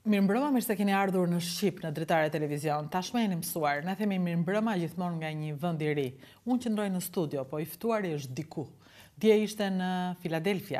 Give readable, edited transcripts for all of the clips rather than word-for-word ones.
Mirëmbrëma, mirë se keni ardhur në Shqip, në Dritare Televizion. Tashmë jeni mësuar, ne themi mirëmbrëma gjithmonë nga një vend i ri. Unë qëndroj në studio, po i ftuari është diku. Dje ishte në Filadelfia.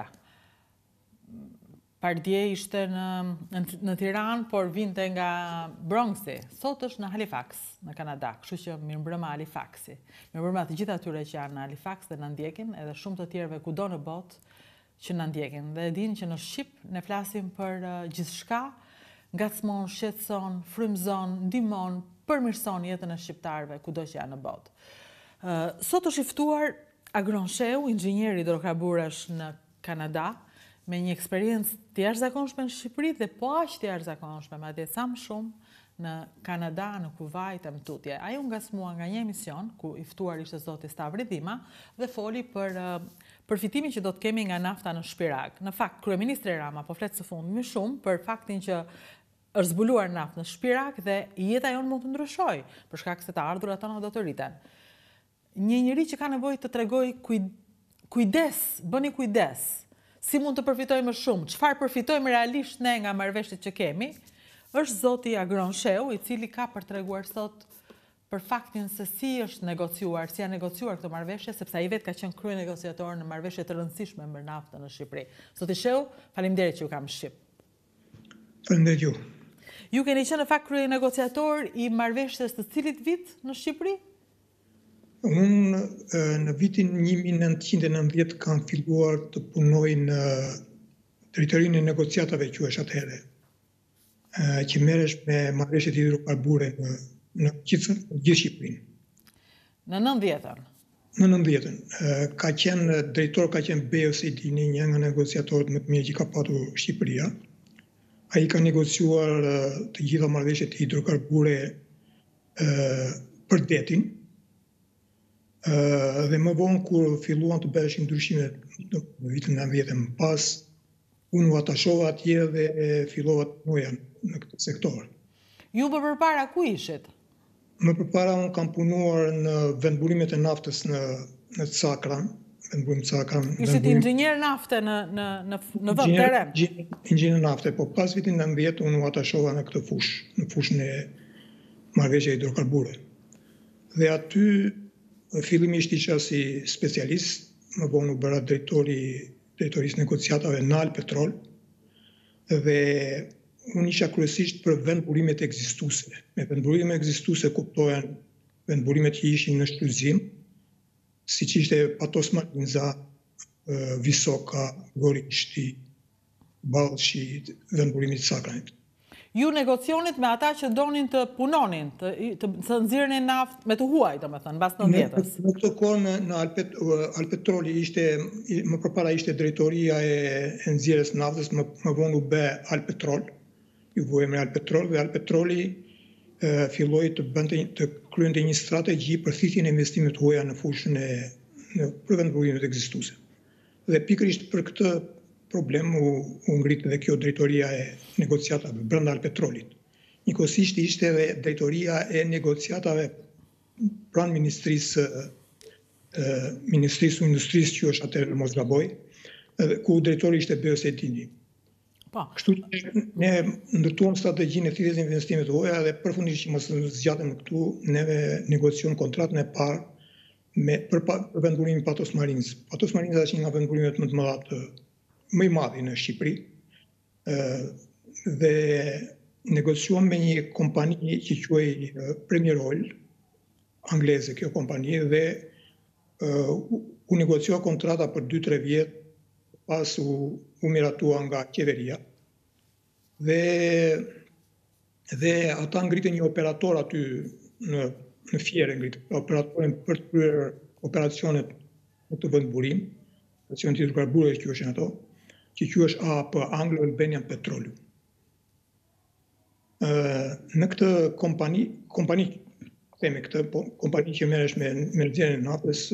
Dje ishte në Tiranë, por vinte nga Bronxi. Sot është në Halifax, në Kanada, kështu që mirëmbrëma Halifaxi. Mirëmbrëma të gjithë atyre që janë në Halifax dhe në ndjekin, edhe shumë të tjerëve kudo në botë që në ndjekin. Dhe din që në Shqip ne flasim për gjithçka, ngacmon, shqetëson, frymëzon, ndihmon, përmirëson jetën e shqiptarëve kudo që janë në botë. Sot është i ftuar Agron Sheu, inxhinier hidrokarburësh në Kanada, me një eksperiencë të jashtëzakonshme në Shqipëri dhe po aq të jashtëzakonshme, madje sa më shumë në Kanada, në Kuvajt, në tutje. Ai u ngacmua nga një emision ku i ftuar ishte zoti Stavri Dhima dhe foli për përfitimin që do të kemi nga nafta në Shpirak. Në fakt, kryeministri Rama po flet së fundi më shumë për faktin që është zbuluar naftë në Shpirak dhe jeta jonë mund të ndryshojë, për shkak se të ardhurat tona do të rriten. Një njeri që ka nevojë të tregoj kujdes, bëni kujdes. Si mund të përfitojmë më shumë? Çfarë përfitojmë realisht ne nga marrëveshjet që kemi? Është zoti Agron Sheu, i cili ka për treguar sot për faktin se si është negociuar, si janë negociuar këto marrëveshje, sepse ai vetë ka qenë kryenegociator në marrëveshje të rëndësishme për naftën në Shqipëri. Zoti Sheu, faleminderit që u kam në Shqip. Faleminderit ju. Ju keni qenë në fakt kryenegociator i marrëveshjes të cilit vit në Shqipëri? Unë në vitin 1990 kam filluar të punoj në drejtorinë e negociatave quhesh atëherë, që merresh me marrëveshjet hidrokarbure në gjithë Shqipërinë. Në 90-ën? Në 90-ën. Ka qenë drejtor, ka qenë Beosi Dini, një nga negociatorët më të mirë që ka patur Shqipëria. Ai ka negociuar të gjitha marrëveshjet hidrokarbure për detin. Dhe më vonë kur filluan të bëheshin ndryshimet në vitin 90 më pas, unë u atashova atje dhe fillova të punoja në këtë sektor. Ju më përpara ku ishit? Më përpara unë kam punuar në vendburimet e naftës në Cakran, vendburim Cakran. Ishit inxhinier nafte në vend teren? Inxhinier nafte, po pas vitin 90 unë u atashova në këtë fushë, në fushën e marrëveshjeve hidrokarbure. Dhe aty fillimisht isha si specialist, më vonë u bëra drejtorisë negociatave në Alpetrol dhe unë isha kryesisht për vendburimet ekzistuese. Me vendburimet ekzistuese kuptohen vendburimet që ishin në shfrytëzim, siç ishte Patos Marinza, Visoka, Gorishti, Ballshi, vendburimi i Sakranit. Ju negocionit me ata që donin të punonin, të nxirrnin naftë me të huaj, domethënë, mbas 90-s. Në këtë kohë në Alpetroli ishte, më përpara ishte drejtoria e nxjerrjes naftës, më vonë u bë Alpetrol, ju vë emri Alpetrol dhe Alpetroli filloi të kryente një strategji për thithjen e investimeve të huaja në fushën për vendburimet ekzistuese. Dhe pikërisht për këtë problem u ngrit edhe kjo drejtoria e negociatave brenda Alpetrolit. Njëkohësisht ishte edhe drejtoria e negociatave pranë Ministrisë së Industrisë që është atëherë mos gaboj, ku drejtori ishte Beosi Dini. Kështu që ne ndërtuam strategjinë e thithjes investimeve të huaja dhe përfundisht që mos zgjatem këtu, neve negocion kontratën e parë për vendburimin Patos Marinz. Patos Marinza është një nga vendburimet më të mëdha më i madhi në Shqipëri dhe negociuam me një kompani që quhej Premier Oil, angleze kjo kompani, dhe u negociua kontrata për 2-3 vjet, pas u miratua nga qeveria dhe ata ngritën një operator aty në Fiere, ngritën operatorin për të kryer operacionet në të vendburim, operacionet hidrokarbure që quheshin ato, që quhesh AAP, Anglo Albanian Petroleum. Në këtë kompani themi këtë, kompani që merresh me nxjerrjen e naftës,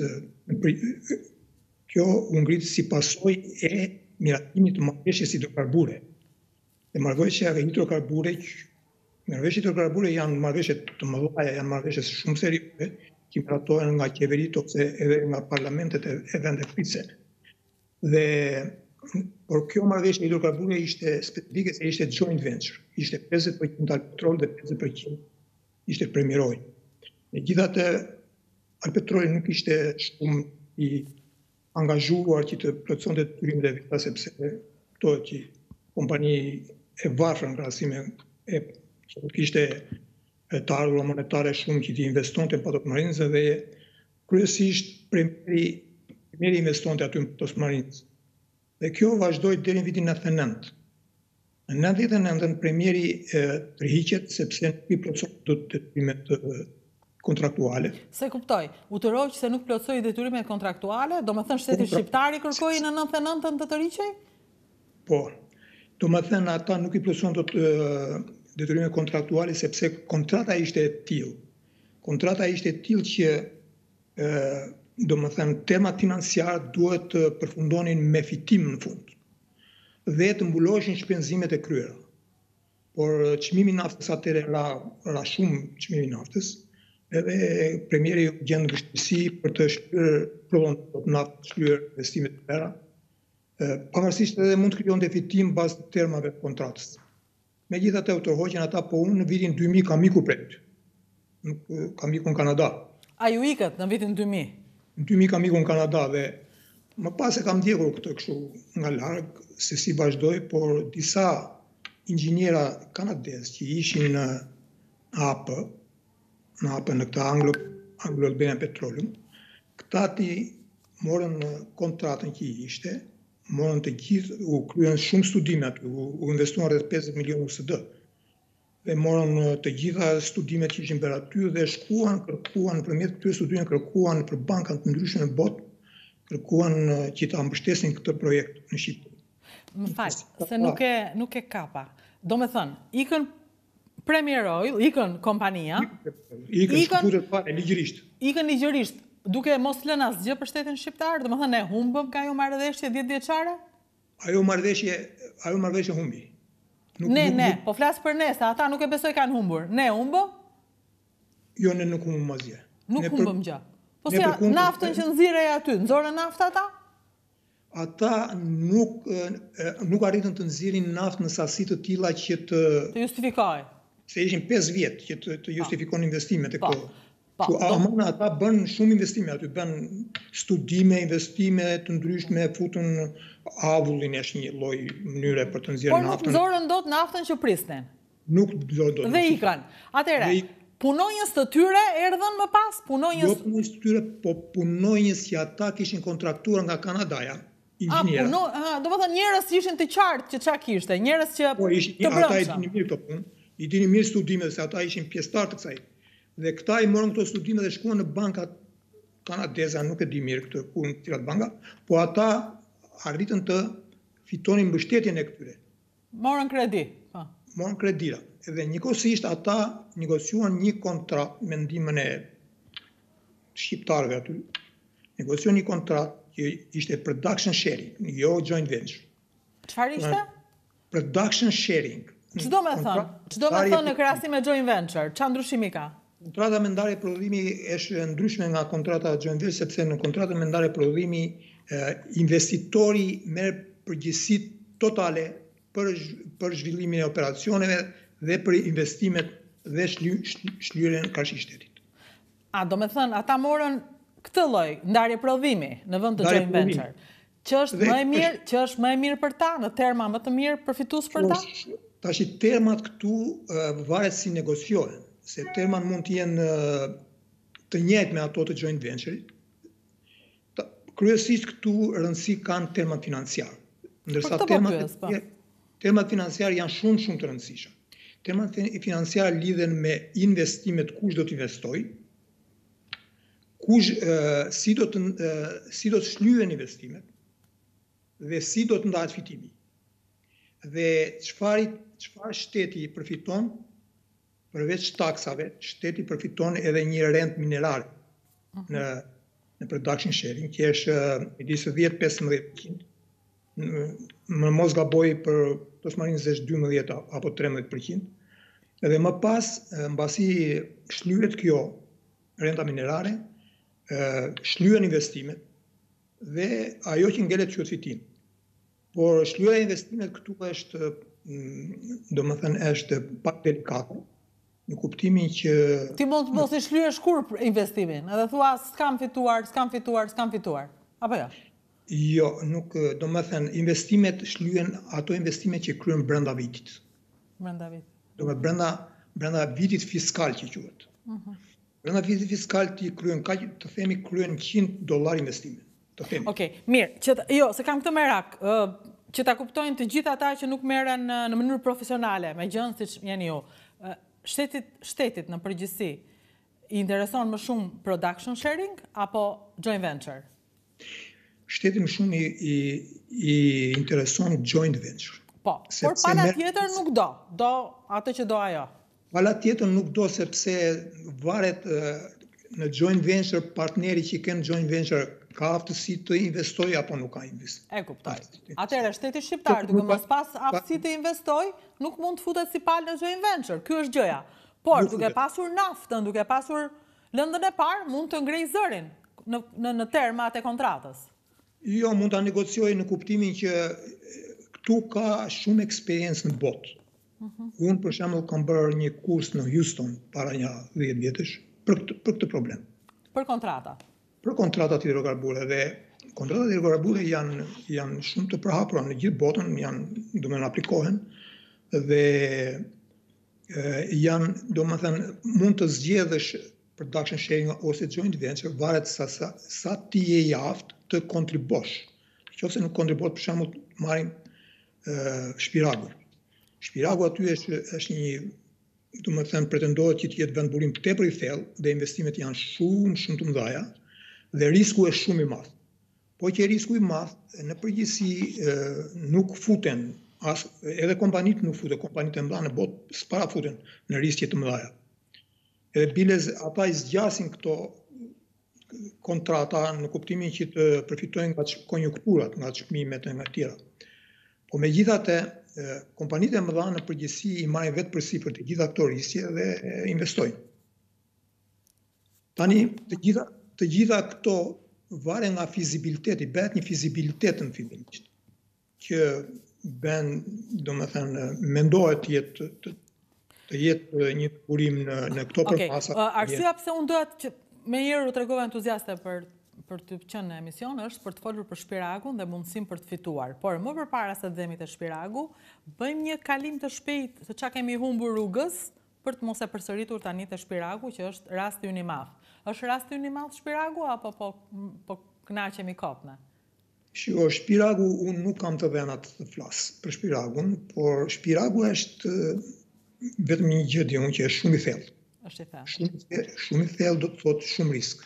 kjo u ngrit si pasojë e miratimit të marrëveshjes hidrokarbure. Dhe marrëveshja hidrokarbure janë marrëveshje të mëdha, janë marrëveshje shumë serioze, që miratohen nga qeveritë ose edhe nga parlamentet e vendeve pritëse. Dhe Por kjo marrëveshje e hidrokarburëve ishte specifike se ishte joint venture. Ishte 50% Alpetrol dhe 50% ishte Premier Oil. Megjithatë, Alpetroli nuk ishte shumë i angazhuar që të plotësonte detyrimet e veta sepse kuptohet që kompani e varfër në krahasim me që nuk kishte të ardhurë monetare shumë që të investonte në Patos Marines dhe kryesisht Premieri investonte aty në Patos Marines. Dhe kjo vazhdoi deri në vitin 99. Në 99 Premieri tërhiqet sepse nuk i plotësoi detyrimet kontraktuale. Se kuptoj, u tërhoq se nuk plotësoi detyrimet kontraktuale, domethënë shteti shqiptar i kërkoi në 99-ën të tërhiqej? Po. Domethënë ata nuk i plotësuan detyrimet kontraktuale sepse kontrata ishte e tillë. Kontrata ishte e tillë që domethënë temat financiar duhet të përfundonin me fitim në fund dhe të mbuloheshin shpenzimet e kryera. Por çmimi i naftës atëherë ra shumë çmimi i naftës. Edhe Premieri u gjen në vështirësi për të shlyerë naftë, shlyerë investimet e tjera. Pavarësisht edhe mund të krijonte fitim bazë të termave të kontratës. Megjithatë u tërhoqën ata, po unë në vitin 2000 kam ikur prej aty. Nuk kam ikur në Kanada. A ju ikët në vitin 2000? Në 2000 kam ikur në Kanada dhe më pas e kam ndjekur këtë kështu nga larg se si vazhdoi, por disa inxhiniera kanadez që ishin në AP, në këtë Anglo-Albanian Petroleum, këta ti morën kontratën që i ishte, morën të gjithë, u kryen shumë studime aty, u investuan rreth 50 milionë USD. Dhe morën të gjitha studimet që ishin bërë aty dhe kërkuan nëpërmjet këtyre studimeve kërkuan për banka të ndryshme në botë, kërkuan që ta mbështesin këtë projekt në Shqipëri. Më fal, se nuk e kapa. Domethënë, ikën Premier Oil, ikën kompania, ikën ligjërisht, duke mos lënë asgjë për shtetin shqiptar, domethënë ne humbëm ka ajo marrëveshje 10 vjeçare? Ajo marrëveshje humbi. Ne, po flas për ne, se ata nuk e besoj kanë humbur. Ne humbëm? Jo, ne nuk humbëm asgjë. Nuk humbëm gjë. Po si naftën që nxirrej aty, nxorën naftë ata? Ata nuk arritën të nxirrin naftë në sasi të tilla që të justifikojë. Se ishin 5 vjet që të justifikonin investimet e këto. Ata bën shumë investime aty, bën studime, investime të ndryshme, futën avullin është një lloj mënyre për të nxjerrë naftën. Por nuk nxorën dot naftën që prisnin. Nuk nxorën dot. Dhe ikën. Atëherë, punonjës të tyre erdhën më pas, Jo punonjës të tyre, po punonjës që ata kishin kontraktuar nga Kanadaja, inxhinierë. Domethënë njerëz që ishin të qartë që çka kishte, njerëz që të brendshëm. Ata i dinin mirë këto punë, i dinin mirë studimet se ata ishin pjesëtar të kësaj. Dhe këta i morën këto studime dhe shkuan në bankat kanadeze, nuk e di mirë këtë ku në cilat banka, po ata arritën të fitonin mbështetjen e këtyre. Morën kredi. Morën kredira. Edhe njëkohësisht ata negociuan një kontratë me ndihmën e shqiptarëve aty. Negociuan një kontratë që ishte production sharing, jo joint venture. Çfarë ishte? Production sharing. Ç'do me thënë në krahasim me joint venture? Ç'a ndryshimi ka? Kontrata me ndarje prodhimi është ndryshme nga kontrata joint venture sepse në kontratën me ndarje prodhimi investitori merr përgjegjësitë totale për zhvillimin e operacioneve dhe për investimet dhe shlyerjen karshi shtetit. Do me thënë, ata morën këtë lloj ndarje prodhimi në vend të joint venture, që është më e mirë për ta, në terma më të mirë përfitues për ta? Tash termat këtu varet si negociohen, se termat mund të jenë të njëjtë me ato të joint venture-it. Kryesisht këtu rëndësi kanë termat financiar, ndërsa termat financiar janë shumë të rëndësishëm. Termat financiar lidhen me investimet, kush do të investojë, si do të shlyhen investimet dhe si do të ndahet fitimi. Dhe çfarë shteti përfiton, përveç taksave, shteti përfiton edhe një rent minerale në production sharing, që është midis 10-15%. Më mos gaboj për Patos Marines është 12 apo 13%. Edhe më pas, mbasi shlyhet kjo renta minerale, shlyhen investimet dhe ajo që ngelet quhet fitim. Por shlyera e investimit këtu është, domethënë është pak delikate, në kuptimin që Ti mund të mos i shlyesh kur për investimin, edhe thua s'kam fituar. Apo jo? jo, nuk, domethënë investimet shlyhen ato investimet që kryen brenda vitit. Brenda vit. Brenda vitit fiskal që quhet. Brenda vitit fiskal ti kryen kaq, të themi kryen $100 investime. Të themi. Okej, mirë, se kam këtë merak, që ta kuptojnë të gjithë ata që nuk merren në mënyrë profesionale me gjën siç jeni ju. Shtetit në përgjithësi i intereson më shumë production sharing apo joint venture? Shteti më shumë i intereson joint venture. Po, por pala tjetër nuk do. Do atë që do ajo. Pala tjetër nuk do sepse varet në joint venture partneri që kanë joint venture ka aftësi të investojë apo nuk ka investim. E kuptoj. Atëherë shteti shqiptar duke mos pas aftësi të investojë, nuk mund të futet si palë në joint venture. Ky është gjëja. Por duke pasur naftën, duke pasur lëndën e parë, mund të ngrejë zërin në termat e kontratës. Jo, mund ta negociojë në kuptimin që këtu ka shumë eksperiencë në botë. Unë për shembull kam bërë një kurs në Houston para një 10 vjetësh për këtë problem. Për kontrata. Për kontratat hidrokarbure dhe kontratat hidrokarbure janë shumë të përhapura në gjithë botën, domethënë aplikohen dhe domethënë mund të zgjedhësh production sharing ose joint venture, varet sa ti je i aftë të kontribosh. Nëse nuk kontribosh, për shembull, marrim Shpiragun. Shpiragu aty është një, domethënë pretendohet që të jetë vend burim tepër i thellë dhe investimet janë shumë të mëdha dhe risku është shumë i madh. Po që risku i madh në përgjithësi nuk futen edhe kompanitë nuk futen, kompanitë e mëdha në botë s'parafuten në riske të mëdha. Edhe bilez ata i zgjasin këto kontrata në kuptimin që të përfitojnë nga konjunkturat, nga çmimet e nga tjera. Po megjithatë, kompanitë e mëdha në përgjithësi i marrin vetë përsipër të gjitha këto riske dhe investojnë. Tani të gjitha këto varen nga fizibiliteti, bëhet një fizibilitet në fillim, që bën, domethënë, mendohet të jetë një burim në këto përpasa. Arsyeja pse unë doja që me njëherë u tregova entuziaste për të qenë në emision është për të folur për Shpiragun dhe mundësinë për të fituar. Por më përpara se të vemi te Shpiragu, bëjmë një kalim të shpejtë se çka kemi humbur rrugës për të mos e përsëritur tani te Shpiragu, që është rasti ynë i madh. Është rasti ynë i madh Shpiragu apo po kënaqemi kopna? Shiko, Shpiragu unë nuk kam të dhëna të flas për Shpiragun, por Shpiragu është vetëm një gjë di unë që është shumë i thellë. Është i thellë. Shumë i thellë do të thotë shumë risk.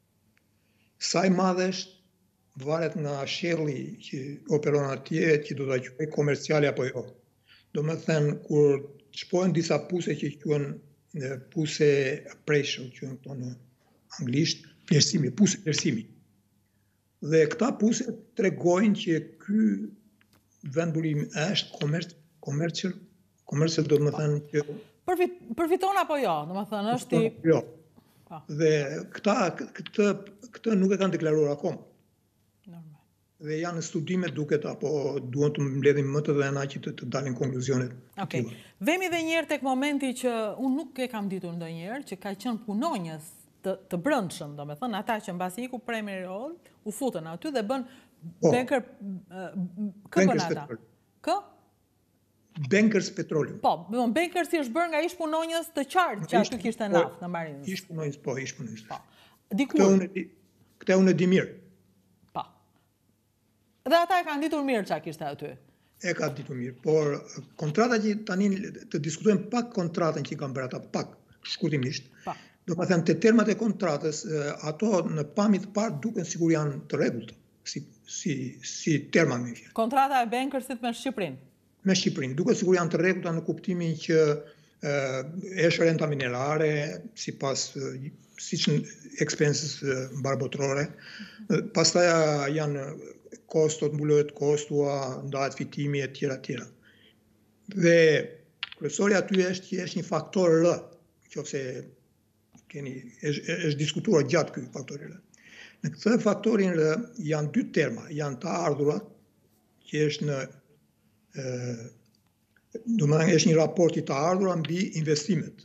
Sa i madh është varet nga shelli që operon atje, që do ta quaj komerciale apo jo. Domethënë kur shpohen disa puse që quhen puse appraisal, quhen këto në anglisht, vlerësimi, puse vlerësimi. Dhe këta puse tregojnë që ky vendburim është commercial do të thënë që përfiton apo jo, domethënë është i jo. Dhe këtë nuk e kanë deklaruar akoma. Normal. Dhe janë studime duket apo duan të mbledhin më të dhëna që të dalin konkluzionet. Okej. Vemi edhe një herë tek momenti që unë nuk e kam ditur ndonjëherë që ka qenë punonjës të brendshëm, domethënë ata që mbasi iku Premier Roll, u futën aty dhe bën banker bën ata. Kë? Bankers Petroleum. Po, bankers si është bërë nga ish punonjës të qartë që aty kishte naftë në Marinës. Ish punonjës. Po. Dikur. Këtë unë e di mirë. Po. Dhe ata e kanë ditur mirë çka kishte aty. E ka ditur mirë, por kontrata që tani të diskutojmë pak kontratën që kanë bërë ata pak shkurtimisht. Po. Do të thënë te termat e kontratës, ato në pamje të parë duken sikur janë të rregullta, si terma më fjalë. Kontrata e bankersit me Shqipërinë. Me Shqipërinë, duket sikur janë të rregullta në kuptimin që është renta minerare, siç në expenses mbarbotrore. Pastaj janë kostot, mbulohet kostua, ndahet fitimi e tjera. Dhe kryesori aty është që është një faktor R, nëse është diskutuar gjatë ky faktori R. Në këtë faktorin R janë dy terma, janë të ardhurat që është është një raport I të ardhura mbi investimet.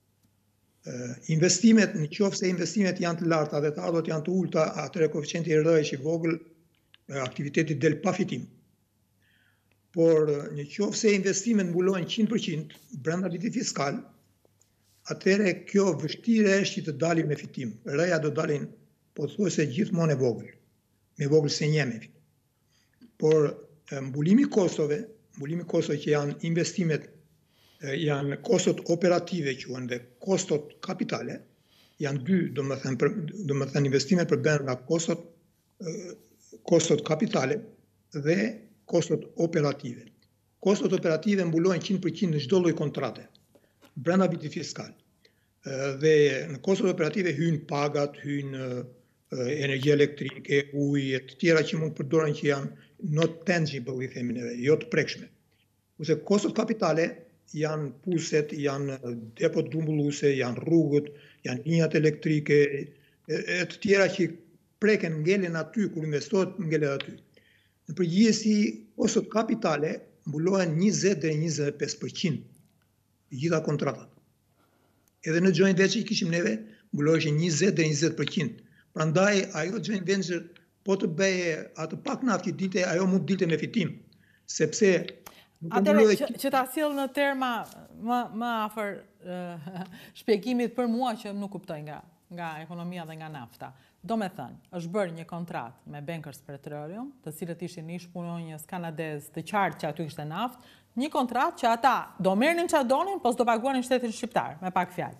Investimet, në qoftë se investimet janë të larta dhe të ardhurat janë të ulta, atëherë koeficienti I R-s I vogël, aktiviteti del pa fitim. Por në qoftë se investimet mbulohen 100% brenda vitit fiskal, atëherë kjo vështirë është që të dalim me fitim. R-ja do dalin pothuajse gjithmonë me vogël se një me fitim. Por mbulimi I kostove që janë investimet, janë kostot operative quhen dhe kostot kapitale, janë dy, do më thënë investimet përben nga kostot kapitale dhe kostot operative. Kostot operative mbulohen 100% në çdo lloj kontrate brenda vitit fiskal. Dhe në kostot operative hyn pagat, hyn energji elektrike, ujë, të tjera që mund të përdoren që janë not tangible, I themi neve, jo të prekshme. Kurse kostot kapitale janë puset, janë depot grumbulluese, janë rrugët, janë linjat elektrike, e të tjera që preken, ngelen aty, kur investohet, ngelen aty. Në përgjithësi, kostot kapitale mbulohen 20 deri 25% I gjitha kontratat. Edhe në joint venture kishim neve, mbuloheshin 20 deri 20%. Prandaj, ajo joint venture, po të bëje atë pak naftë që dilte, ajo mund dilte me fitim, sepse atëre që ta sjell në terma më afër shpjegimit për mua që nuk kuptoj nga ekonomia dhe nga nafta. Do me thënë, është bërë një kontratë me Bankers Petroleum, të cilët ishin ish punonjës kanadez të qartë që aty kishte naftë, një kontratë që ata do merrnin çfarë donin, po s'do paguanin shtetin shqiptar, me pak fjalë.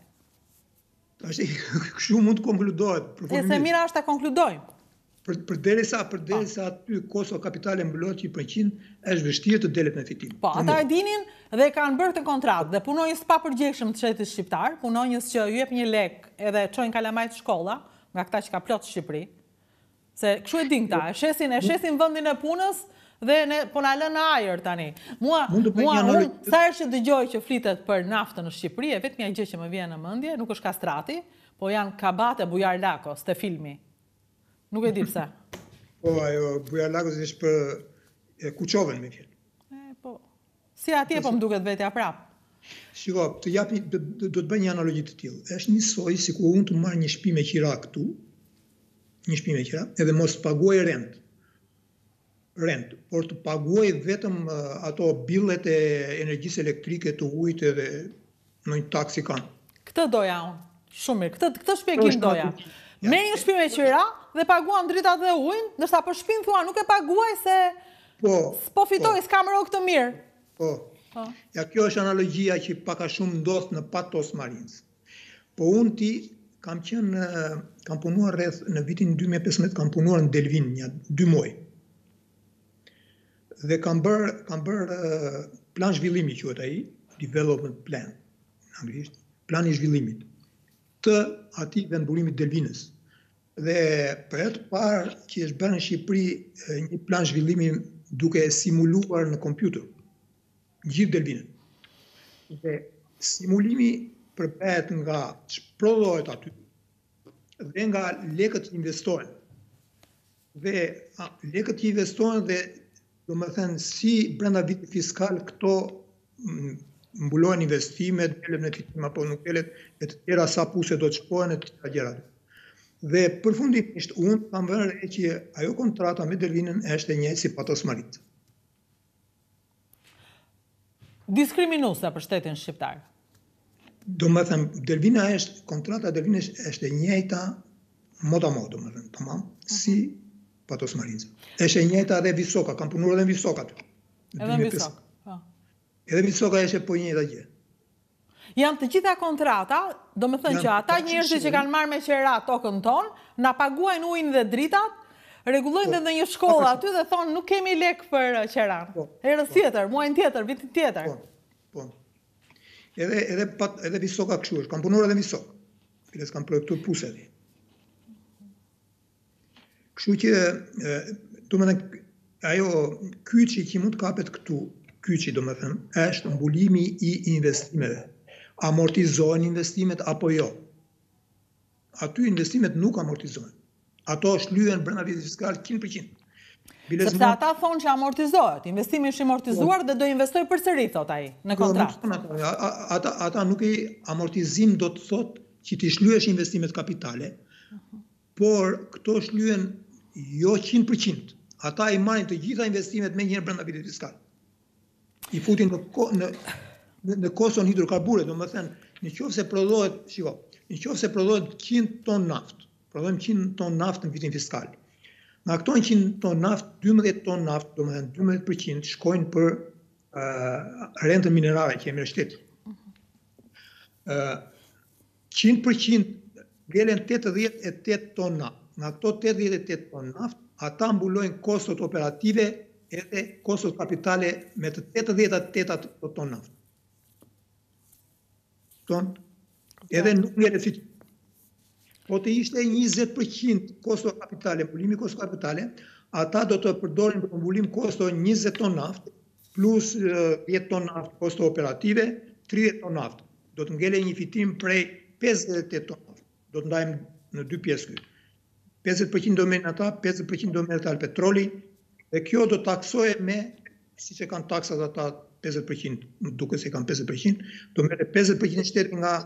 Kështu mund të konkludohet. E se mira është ta konkludojmë. Përderisa aty kosto kapitale mbullohet 100%, është vështirë të delet me fitim. Po, ata e dinin dhe kanë bërë të kontratë dhe punonjës pa përgjegjshëm të shtetit shqiptar, punonjës që ju jep një lek edhe çojnë kalamajt shkolla, nga këta që ka plot Shqipëri. Se kështu e din ta, e shesin vendin e punës dhe po na lënë në ajër tani. Unë sa herë që dëgjoj që flitet për naftën në Shqipëri, vetëm një gjë që më vjen në mendje, nuk është kastrati, po janë kabate Bujar Lakos te filmi. Nuk e di pse. Po, ajo Bujar Lakos është për Kuçovën me fjalë. Po. Si atje po më duket vetja prap. Shiko, do të bëj një analogji të tillë. Është njësoj sikur unë të marr një shtëpi me qira këtu, edhe mos të paguaj rent, por të paguaj vetëm ato billet e energjisë elektrike, të ujit edhe në një taksi kanë. Këtë doja unë. Shumë mirë. Këtë shpjegim doja. Merr një shtëpi me qira dhe paguan dritat dhe ujin, ndërsa për shtëpinë thua nuk e paguaj se s'po fitoj, s'kam rrogë të mirë. Po. Ja, kjo është analogjia që pak a shumë ndodh në Patos Marines. Po unë kam punuar rreth në vitin 2015, kam punuar në Delvin 2 muaj. Dhe kam bërë plan zhvillimi quhet ai, development plan në anglisht, plani I zhvillimit të atij vendburimit Delvinës. Dhe për herë të parë që është bërë në Shqipëri një plan zhvillimi duke simuluar në kompjuter gjithë Delvinën. Dhe simulimi përbehet nga ç'prodhohet aty dhe nga lekët që investohen. Dhe lekët që investohen dhe domethënë si brenda vitit fiskal këto mbulohen investimet, delet me fitim apo nuk delet, e të tjera sa puse do të shpohen e të tjera gjëra. Dhe përfundimisht unë kam vënë re që ajo kontrata me Delvinën është e njëjtë si Patos Marines. Diskriminuese për shtetin shqiptar. Do më thëmë, kontrata Delvinës është e njëjta moda-mod, do më thëmë, tamam, si Patos Marines. Është e njëjta edhe Visoka, kam punuar edhe në Visoka aty. Edhe në Visok. Edhe Visoka është po njëjta gjë. Janë të gjitha kontrata, do më thënë që ata njerëzit që kanë marrë me qera tokën tonë, na paguajnë ujin dhe dritat, rregullojnë edhe një shkollë aty dhe thonë nuk kemi lek për qeran. Herës tjetër, muajin tjetër, vitin tjetër. Po. Edhe Visoka kështu është, kam punuar edhe Visok. Files kam projektuar puset. Kështu që, do më thënë, ajo kyçi që mund të kapet këtu, kyçi do më thënë, është mbulimi I investimeve. Amortizohen investimet apo jo? Aty investimet nuk amortizohen. Ato shlyhen brenda vitit fiskal 100%. Sepse ata thonë që amortizohet, investimi është amortizuar dhe do investoj përsëri, thot ai, në kontratë. Ata nuk i amortizim do të thot që ti shlyesh investimet kapitale, por këto shlyen jo 100%. Ata i marrin të gjitha investimet me njëherë brenda vitit fiskal. I futin në koston hidrokarbure, do më thënë, në qoftë se prodhohet, në qoftë se prodhohet 100 ton naftë, prodhojmë 100 ton naftë në vitin fiskal. Nga këto 100 ton naftë, 12 ton naftë, do më thënë 12% shkojnë për rentën minerale që e merr shteti. 100% ngelen 88 ton naftë. Nga këto 88 ton naftë, ata mbulojnë kostot operative edhe kostot kapitale me të 88 ton naftë. Edhe nuk ngelen fitim. Po të ishte 20% kosto kapitale, mbulimi kosto kapitale, ata do të përdorin për mbulim kosto 20 ton naftë, plus 10 ton naftë kosto operative, 30 ton naftë. Do të ngele një fitim prej 58 ton naftë. Do të ndajmë në dy pjesë këtë. 50% do merren ata, 50% do merret al petroli, dhe kjo do taksohet me, siç e kanë taksat ata 50%, duke se kanë 50%, do merret 50% shteti nga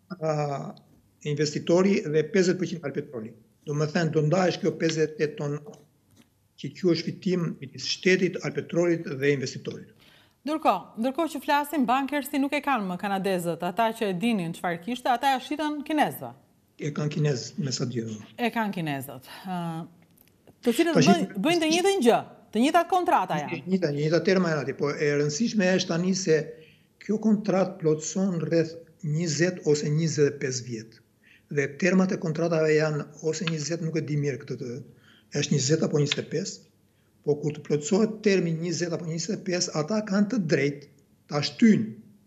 investitori dhe 50% al petroli. Do më thënë, do ndahesh kjo 58 ton që kjo është fitim midis shtetit, al petrolit dhe investitorit. Ndërkohë që flasim, bankersi nuk e kanë më kanadezët, ata që e dinin çfarë kishte, ata e shitën kinezëve. E kanë kinezët, me sa di. E kanë kinezët. Të cilët bëjnë të njëjtën gjë, të njëjtat kontrata janë. Njëjta terma janë aty, po e rëndësishme është tani se kjo kontratë plotëson rreth 20 ose 25 vjet. Dhe termat e kontratave janë ose 20, nuk e di mirë këtë është 20 apo 25, po kur të plotësohet termi 20 apo 25, ata kanë të drejtë ta shtyjnë,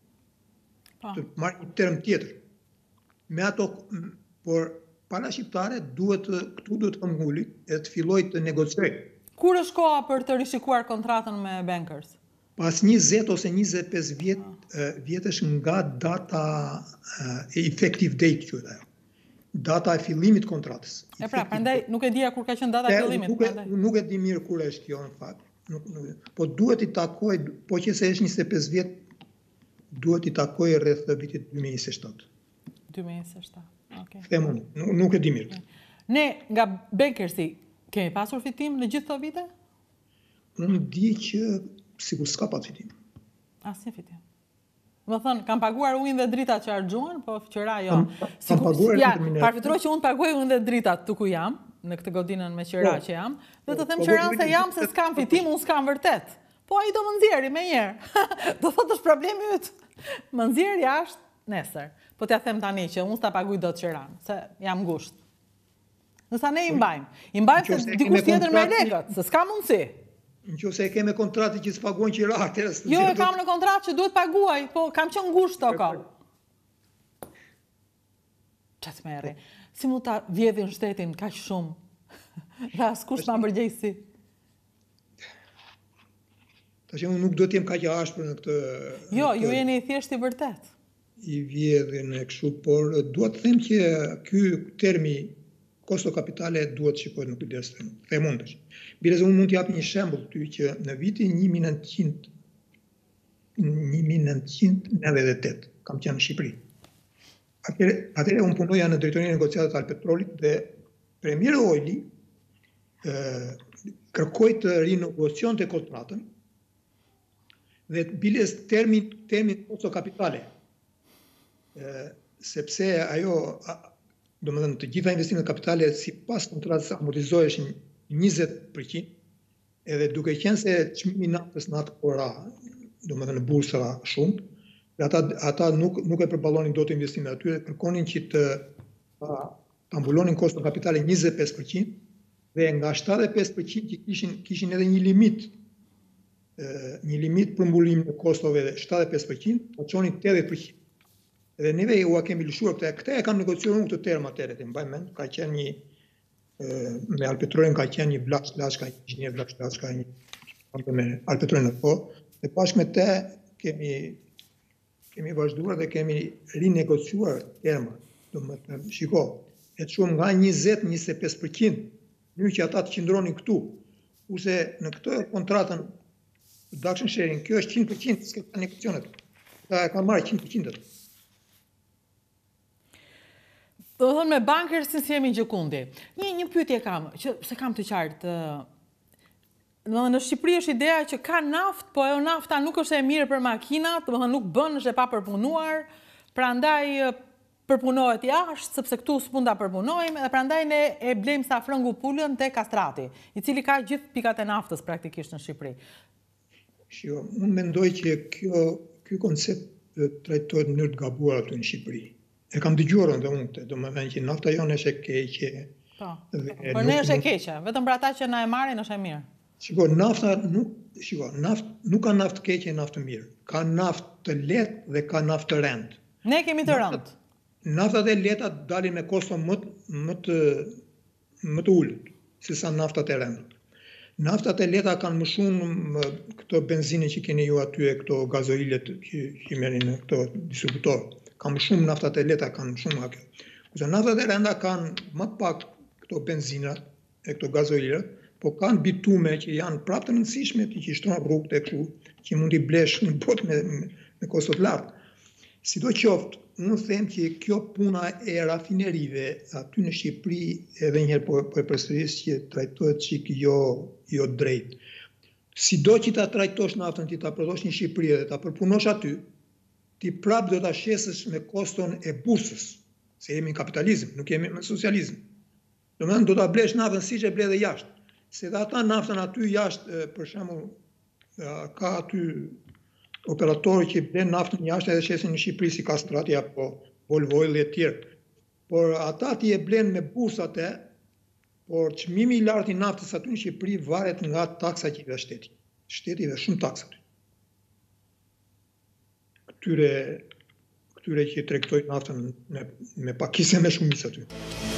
të marrë një term tjetër. Me ato, por para shqiptare këtu duhet të nguli e të filloj të negocioj. Kur është koha për të rishikuar kontratën me bankers? Pas 20 ose 25 vjetësh nga data effective date që ajo. Data e fillimit kontratës. E pra, prandaj nuk e dija kur ka qenë data e fillimit. Nuk e di mirë kur është kjo në fakt. Po duhet i takoj, po që se është 25 vjet, duhet i takoj rreth vitit 2027. 2027, okej. Themun, nuk e di mirë. Ne nga bankersi kemi pasur fitim në gjithë këto vite? Unë di që sikur s'ka pas fitim. Asnjë fitim. Më thënë, kam paguar ujin dhe dritat që argjuan, po fqera jo. Parfitroj që unë paguaj ujin dhe dritat të ku jam, në këtë godinën me qëra që jam, dhe të them qëran se jam se s'kam fitim, unë s'kam vërtet. Po a i do më nxjerri me njerë. Do thot është problemi ytë. Më nxjerri ashtë nesër. Po t'ja them tani që unë s'ta paguaj do të qëran, se jam ngusht. Nësa ne i mbajmë. I mbajmë se dikush tjetër me lekët, se s'ka mundësi. Në që se e keme kontratë që s'paguan qira. Jo, e kam në kontratë që duhet paguaj, po kam qënë ngusht të ka. Qatë meri, si mu ta vjedhin shtetin ka shumë, dhe askush ma mbërgjejsi. Ta që unë nuk do t'jem ka që ashpër në këtë... Jo, ju jeni i thjesht i vërtet. I vjedhin e këshu, por duhet të them që ky termi kosto kapitale duhet shikojnë në kujdes të mundësh. Bile se unë mund t'japi një shembull ty që në vitin 1998 kam qenë në Shqipëri. Atëherë unë punoja në drejtorinë e negociatat al petrolit dhe Premier Ojli kërkoi të rinegocionte kontratën dhe biles termin kosto kapitale. Sepse ajo domethënë të gjitha investimet kapitale sipas kontratës amortizoheshin 20%, edhe duke qenë se çmimi i naftës në atë kohë domethënë në bursë shumë, ata nuk e përballonin dot investimin aty, kërkonin që ta ambulonin koston kapitale 25% dhe nga 75% që kishin edhe një limit për mbulimin e kostove dhe 75%, po çonin 80%. Dhe neve u kemi lëshuar këte e kam negociuar unë këtë term atëherë, të mbaj mend, ka qenë një me Alpetrorin ka qenë një Vlaçka, një Vlaçka, me Alpetrorin apo, dhe bashkë me te kemi vazhduar dhe kemi rinegociuar termat. Domethënë, shiko, e çuam nga 20-25%, në që ata të qëndronin këtu, Kurse në këtë kontratën production sharing, kjo është 100%, s'ka negocione. Ta e ka marrë 100%. Do të thonë me bankersin si jemi gjëkundi. Një pyetje kam, që se kam të qartë. Në Shqipëri është ideja që ka naftë, po ajo nafta nuk është e mirë për makinat, do të thonë nuk bën, është e pa përpunuar, prandaj përpunohet jashtë, sepse këtu s'mund ta përpunojmë, dhe prandaj ne e blejmë sa frëngu pulën te kastrati, i cili ka gjithë pikat e naftës praktikisht në Shqipëri. Unë mendoj që ky koncept trajtohet në mënyrë të gabuar aty në Shqipëri. E kam dëgjuar edhe unë, domethënë që nafta jonë është e keqe. Po. Por ne është e keqe, vetëm për ata që na e marrin është e mirë. Nafta nuk ka naftë keqe e naftë mirë. Ka naftë të lehtë dhe ka naftë të rëndë. Ne kemi të rëndë. Naftat e lehta dalin me kosto më të ulët se sa naftat e rënda. Naftat e lehta kanë më shumë këto benzinë që keni ju aty e këto gazoilet që merrin në këto distributor. Ka më shumë naftat e lehta kanë më shumë akë. Kurse naftat e rënda kanë më pak këto benzinat e këto gazoilet, po kanë bitume që janë prapë të rëndësishme ti që shtron rrugët e kështu, që mund t'i blesh në botë me kosto të larta. Sidoqoftë, unë them që kjo puna e rafinerive aty në Shqipëri edhe njëherë po e përsëris që trajtohet çik jo drejt. Sido që ta trajtosh naftën, ti ta prodhosh në Shqipëri dhe ta përpunosh aty, ti prapë do ta shesësh me koston e bursës, se jemi në kapitalizëm, nuk jemi në socializëm. Domethënë do ta blesh naftën siç e ble dhe jashtë. Se dhe ata naftën aty jashtë, për shembull, ka aty operatorë që blen naftën jashtë edhe shesin në Shqipëri si Kastrati apo Volvoil e tjerë. Por ata ti e blen me bursat e, por çmimi i lartë i naftës aty në Shqipëri varet nga taksa që i dhe shteti. Shteti dhe shumë taksa aty. Këtyre që tregtojnë naftën me pakisë me shumicë aty.